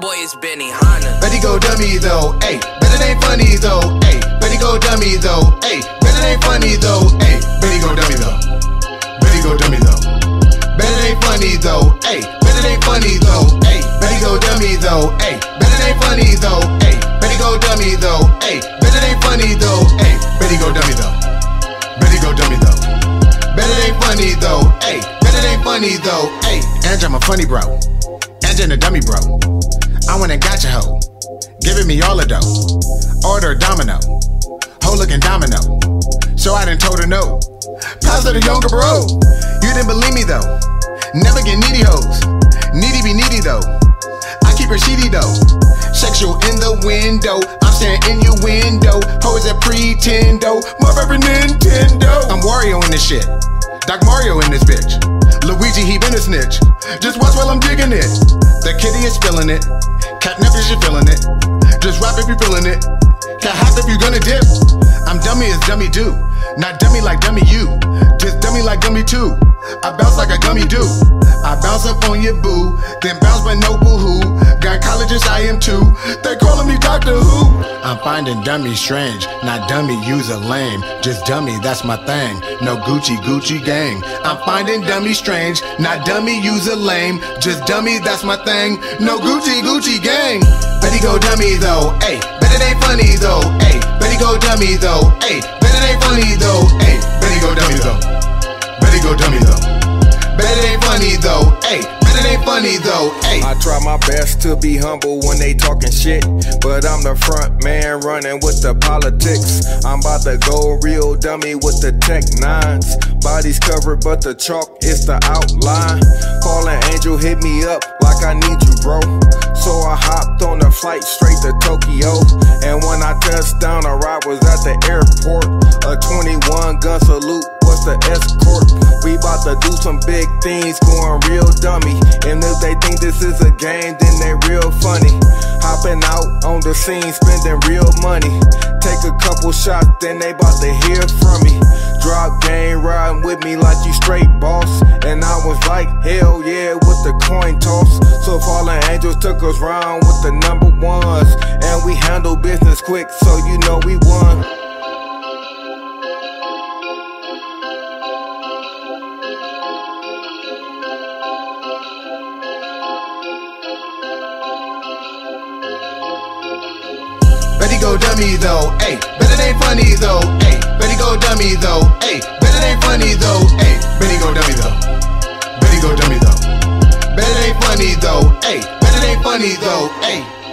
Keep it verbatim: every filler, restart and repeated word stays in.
boy is Benny Hanna. Bet he go dummy though, ayy. Bet it ain't funny though, ayy. Bet he go dummy though, ayy. Bet it ain't funny though, ayy. Bet he go dummy though. Bet he go dummy though. Bet it ain't funny though, ayy. Bet it ain't funny though, ayy. Bet he go dummy though, ayy. Bet it ain't funny though, ayy. Bet he go dummy though, ayy. Bet it ain't funny though, ayy. Bet he go dummy though. Bet he go dummy though. Bet it ain't funny though, ayy. Bet it ain't funny though, ayy. A N G, I'm a funny bro. A N G and a dummy bro. I went and got your hoe, giving me all the dough. Order a domino, hoe looking domino. So I done told her no. Pass her the younger bro. You didn't believe me though. Never get needy hoes. Needy be needy though. I keep her sheety though. Sexual in the window. I'm staring in your window. Hoes that pretendo. My favorite Nintendo. I'm Wario in this shit. Doc Mario in this bitch. Luigi, he been a snitch. Just watch while I'm digging it. The kitty is spilling it. Catnip if you're feeling it. Just rap if you're feeling it. Cat hop if you're gonna dip. I'm dummy as dummy do. Not dummy like dummy you. Just dummy like dummy too. I bounce like a gummy do. I bounce up on your boo. Then bounce but no boo-hoo. Got colleges, I am too. They calling me Doctor Who. I'm finding dummy strange. Not dummy, use a lame. Just dummy, that's my thing. No Gucci, Gucci gang. I'm finding dummy strange. Not dummy, use a lame. Just dummy, that's my thing. No Gucci, Gucci gang. Bet he go dummy though, ayy. Bet it ain't funny though, ayy. Bet he go dummy though, ayy. Bet it ain't funny though, ayy. Bet he go dummy though. Bet he go dummy though. Bet it ain't funny though, ayy. Bet it ain't funny though, ayy. I try my best to be humble when they talking shit, but I'm the front man running with the politics. I'm about to go real dummy with the tech nines. Body's covered but the chalk is the outline. Fallen angel hit me up like I need you, bro. So I hopped on the flight straight to Tokyo. And when I touched down, a ride was at the airport. A twenty-one gun salute was the escort. We bout to do some big things, going real dummy. And if they think this is a game, then they real funny. Hopping out on the scene, spending real money. Take a couple shots, then they bout to hear from me. Drop game, riding with me like you straight, boss. And I was like, hell yeah, with the coin toss. So fallen angels took us round with the number ones. And we handle business quick, so you know we won. Bet he go dummy though, ayy. Bet it ain't funny though, ayy. Bet he go dummy though, ayy. Bet it ain't funny though, ayy. Bet he go dummy though. Bet he go dummy though. Bet it ain't funny though, ayy. Bet it ain't funny though, ayy.